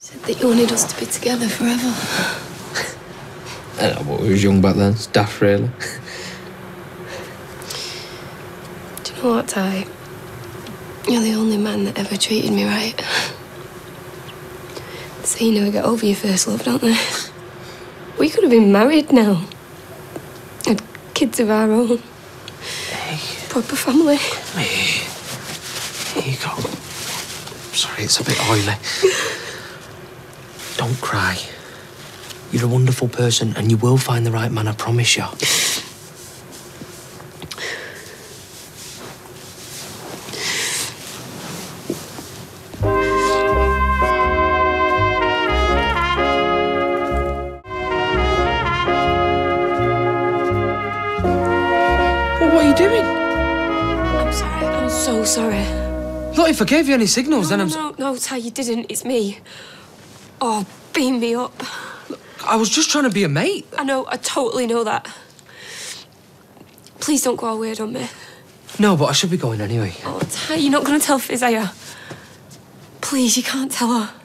Said that you wanted us to be together forever. I know, but we was young back then. It's daft, really. Do you know what, Ty? You're the only man that ever treated me right. They say you never get over your first love, don't they? We could have been married now. Had kids of our own. Hey. Proper family. Hey. Here you go. Sorry, it's a bit oily. Don't cry. You're a wonderful person and you will find the right man, I promise you. Well, what are you doing? I'm sorry. I'm so sorry. Look, if I gave you any signals, then No, Ty, you didn't. It's me. Oh, beam me up. I was just trying to be a mate. I know, I totally know that. Please don't go all weird on me. No, but I should be going anyway. Oh, Ty, you're not going to tell Fizz, are you? Please, you can't tell her.